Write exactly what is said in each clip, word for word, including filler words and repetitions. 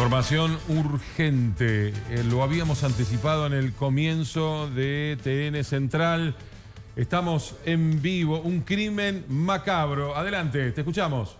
Información urgente. Eh, lo habíamos anticipado en el comienzo de T N Central. Estamos en vivo. Un crimen macabro. Adelante, te escuchamos.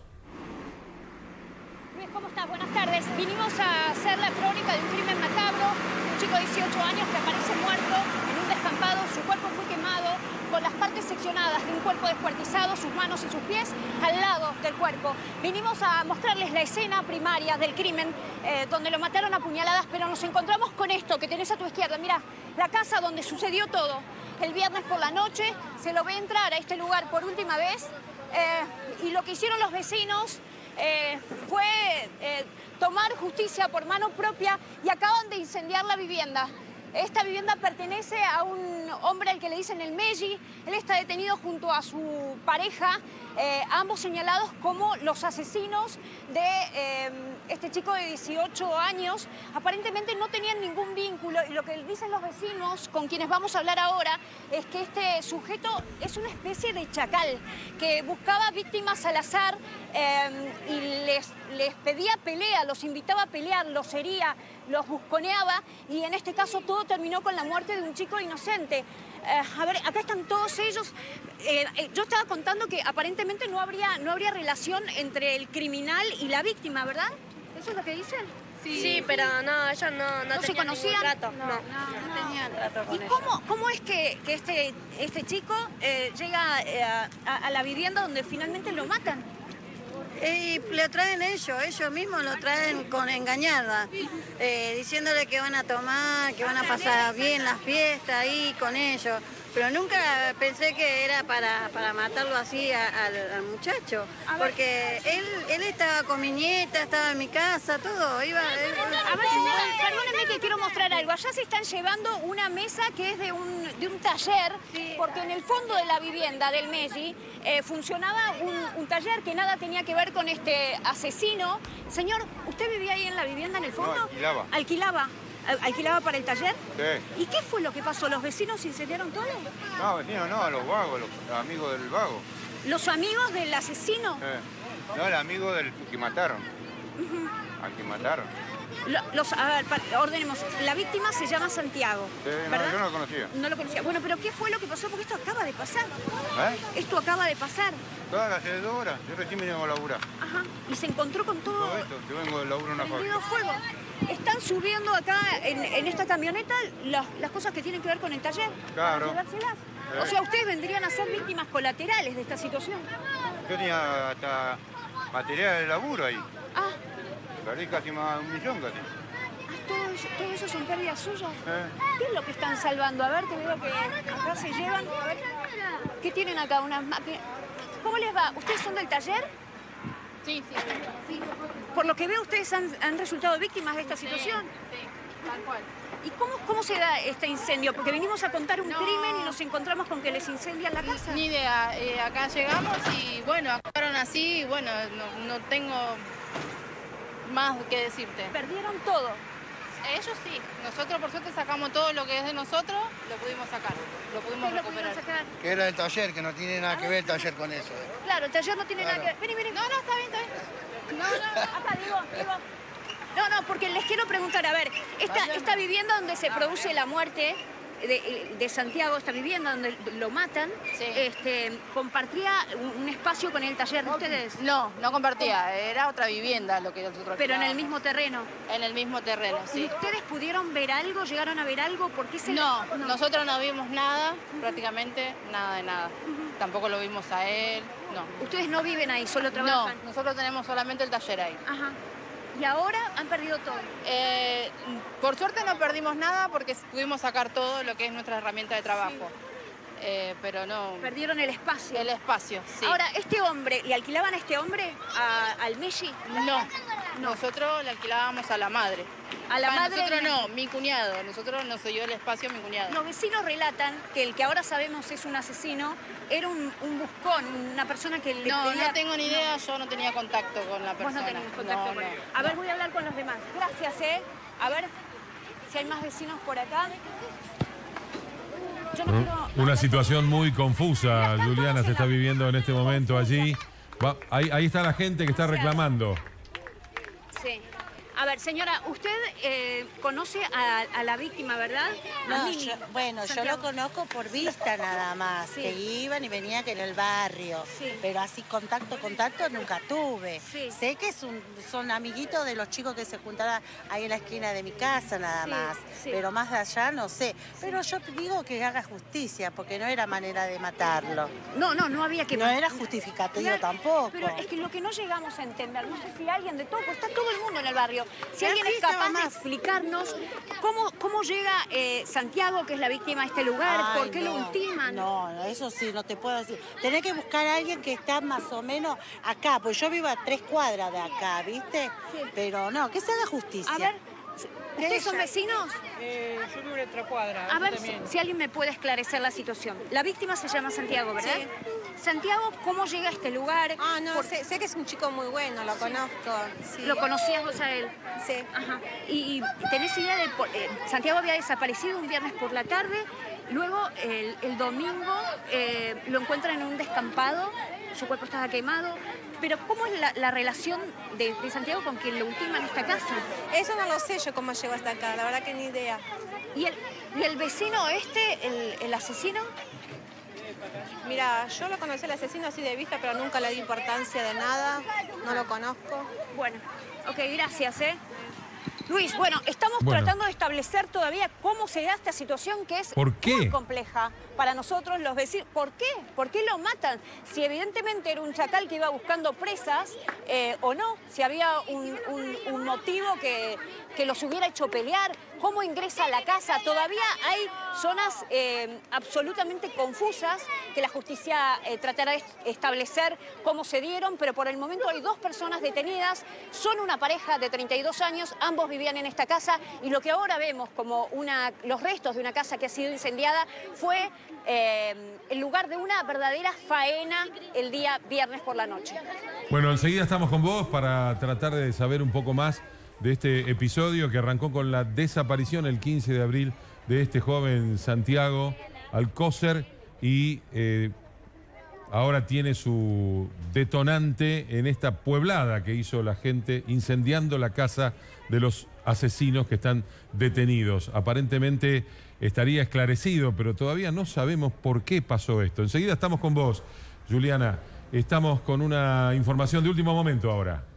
Luis, ¿cómo estás? Buenas tardes. Vinimos a hacer la crónica de un crimen macabro. Un chico de dieciocho años que aparece muerto en un descampado. Su cuerpo fue quemado con las partes seccionadas de un cuerpo descuartizado, sus manos y sus pies al lado del cuerpo. Vinimos a mostrarles la escena primaria del crimen, eh, donde lo mataron a puñaladas, pero nos encontramos con esto que tenés a tu izquierda. Mira, la casa donde sucedió todo. El viernes por la noche se lo ve entrar a este lugar por última vez, eh, y lo que hicieron los vecinos eh, fue eh, tomar justicia por mano propia y acaban de incendiar la vivienda. Esta vivienda pertenece a un hombre al que le dicen el Meji. Él está detenido junto a su pareja, eh, ambos señalados como los asesinos de eh, este chico de dieciocho años. Aparentemente no tenían ningún vínculo y lo que dicen los vecinos, con quienes vamos a hablar ahora, es que este sujeto es una especie de chacal que buscaba víctimas al azar eh, y les, les pedía pelea, los invitaba a pelear, los hería, los busconeaba, y en este caso todo terminó con la muerte de un chico inocente. Eh, a ver, acá están todos ellos. Eh, eh, yo estaba contando que aparentemente no habría, no habría relación entre el criminal y la víctima, ¿verdad? ¿Eso es lo que dicen? Sí, sí, pero no, ellos no, no, ¿No se conocían? Trato. No, No, no, no, no tenían trato con ¿Y cómo, cómo es que, que este, este chico eh, llega eh, a, a la vivienda donde finalmente lo matan? Y lo traen ellos, ellos mismos lo traen con engañada, eh, diciéndole que van a tomar, que van a pasar bien las fiestas ahí con ellos. Pero nunca pensé que era para, para matarlo así a, al, al muchacho, porque él, él estaba con mi nieta, estaba en mi casa, todo. Iba, él, a ver, señora, perdónenme que quiero mostrar algo. Allá se están llevando una mesa que es de un, de un taller, porque en el fondo de la vivienda del Meji eh, funcionaba un, un taller que nada tenía que ver con este asesino. Señor, ¿usted vivía ahí en la vivienda en el fondo? No, alquilaba. ¿Alquilaba? ¿Alquilaba para el taller? Sí. ¿Y qué fue lo que pasó? ¿Los vecinos incendiaron todo? No, vecinos no, los vagos, los, los amigos del vago. ¿Los amigos del asesino? Sí. No, el amigo del que mataron. Uh-huh. Al que mataron. Lo, los, a ver, para, ordenemos. La víctima se llama Santiago, Sí, ¿verdad? no, yo no lo conocía. No lo conocía. Bueno, pero ¿qué fue lo que pasó? Porque esto acaba de pasar. ¿Eh? Esto acaba de pasar. Todas las hace dos horas, yo recién me vengo a laburar. Ajá. Y se encontró con todo... Todo esto, yo vengo de laburo en una prendido fábrica. fuego. Están subiendo acá en, en esta camioneta las, las cosas que tienen que ver con el taller. Claro. Para llevárselas. Sí. O sea, ustedes vendrían a ser víctimas colaterales de esta situación. Yo tenía hasta material de laburo ahí. Ah, Perdí casi más de un millón casi. ah, todo eso, todo eso son pérdidas suyas. ¿Eh? ¿Qué es lo que están salvando? A ver, que veo que acá se llevan. A ver, ¿qué tienen acá? Unas máquinas. ¿Cómo les va? ¿Ustedes son del taller? Sí, sí, sí. Por lo que veo, ustedes han, han resultado víctimas de esta situación. Sí, sí, tal cual. ¿Y cómo, cómo se da este incendio? Porque vinimos a contar un No. crimen y nos encontramos con que les incendian la casa. Ni idea, eh, acá llegamos y bueno, actuaron así y bueno, no, no tengo más que decirte. Perdieron todo. Ellos sí, nosotros por suerte sacamos todo lo que es de nosotros, lo pudimos sacar, lo pudimos ¿Ustedes lo pudieron recuperar. sacar? Que era el taller, que no tiene nada que ver el taller con eso. eh. Claro, el taller no tiene Claro. nada que ver. Vení, vení. No, no, está bien, está bien. No, no, acá digo, digo. No, no, porque les quiero preguntar, a ver, esta, esta vivienda donde se produce la muerte de, de Santiago, esta vivienda donde lo matan, Sí. este, ¿compartía un, un espacio con el taller de ustedes? No, no compartía, era otra vivienda lo que nosotros Pero en el alquilábamos. mismo terreno. En el mismo terreno, ¿Y sí. ustedes pudieron ver algo? ¿Llegaron a ver algo? ¿Por qué se No, no. nosotros no vimos nada, prácticamente nada de nada. Tampoco lo vimos a él, no. Ustedes no viven ahí, solo No, trabajan. nosotros tenemos solamente el taller ahí. Ajá. Y ahora han perdido todo. Eh, por suerte no perdimos nada porque pudimos sacar todo lo que es nuestra herramienta de trabajo. Eh, pero no... Perdieron el espacio. El espacio, sí. Ahora, ¿este hombre, le alquilaban a este hombre a- al Meji? No, nosotros le alquilábamos a la madre. A la Va, madre Nosotros del- no, mi cuñado. Nosotros nos dio el espacio a mi cuñado. Los vecinos relatan que el que ahora sabemos es un asesino era un, un buscón, una persona que le No, pedía... no tengo ni idea, yo no tenía contacto con la Vos persona. no tenías contacto No, con no, él. A ver, no. voy a hablar con los demás. Gracias, ¿eh? A ver si hay más vecinos por acá. Yo no quiero... Una situación muy confusa, Juliana, se está viviendo en este momento allí. Va, ahí, ahí está la gente que está reclamando. Sí. A A ver, señora, usted eh, conoce a, a la víctima, ¿verdad? No, yo, bueno, Santiago. Yo lo conozco por vista nada más, sí. Que iban y venían que en el barrio, sí. Pero así contacto, contacto nunca tuve. Sí. Sé que es un, son amiguitos de los chicos que se juntaban ahí en la esquina de mi casa nada sí, más, sí. Pero más de allá no sé. Pero yo digo que haga justicia, porque no era manera de matarlo. No, no, no había que... No era justificativo no, tampoco. Pero es que lo que no llegamos a entender, no sé si alguien de todo, pues está todo el mundo en el barrio, si alguien es capaz de explicarnos cómo, cómo llega eh, Santiago, que es la víctima de este lugar, Ay, por qué no, lo ultiman. No, no, eso sí, no te puedo decir. Tenés que buscar a alguien que está más o menos acá, pues yo vivo a tres cuadras de acá, ¿viste? Sí. Pero no, que se haga justicia. A ver, ¿ustedes son vecinos? Eh, yo vivo en otra cuadra. A ver si, si alguien me puede esclarecer la situación. La víctima se llama Santiago, ¿verdad? Sí. Santiago, ¿cómo llega a este lugar? Ah, no, Por... sé, sé que es un chico muy bueno, lo sí. conozco. Sí. ¿Lo conocías vos a él? Sí. Ajá. ¿Y, y tenés idea de...? Eh, Santiago había desaparecido un viernes por la tarde, luego el, el domingo eh, lo encuentran en un descampado, su cuerpo estaba quemado. Pero ¿cómo es la, la relación de, de Santiago con quien lo ultima en esta casa? Eso no lo sé yo cómo llegó hasta acá, la verdad que ni idea. ¿Y el, y el vecino este, el, el asesino? Mira, yo lo conocí al asesino así de vista, pero nunca le di importancia de nada, no lo conozco. Bueno, ok, gracias, ¿eh? Luis, bueno, estamos bueno. tratando de establecer todavía cómo se da esta situación que es ¿Por qué? muy compleja para nosotros los vecinos. ¿Por qué? ¿Por qué lo matan? Si evidentemente era un chacal que iba buscando presas eh, o no, si había un, un, un motivo que, que los hubiera hecho pelear, cómo ingresa a la casa. Todavía hay zonas eh, absolutamente confusas que la justicia eh, tratará de establecer cómo se dieron, pero por el momento hay dos personas detenidas, son una pareja de treinta y dos años, ambos vivían en esta casa y lo que ahora vemos como una, los restos de una casa que ha sido incendiada fue eh, el lugar de una verdadera faena el día viernes por la noche. Bueno, enseguida estamos con vos para tratar de saber un poco más de este episodio que arrancó con la desaparición el quince de abril de este joven Santiago Alcócer y eh, ahora tiene su detonante en esta pueblada que hizo la gente incendiando la casa de los asesinos que están detenidos. Aparentemente estaría esclarecido, pero todavía no sabemos por qué pasó esto. Enseguida estamos con vos, Juliana. Estamos con una información de último momento ahora.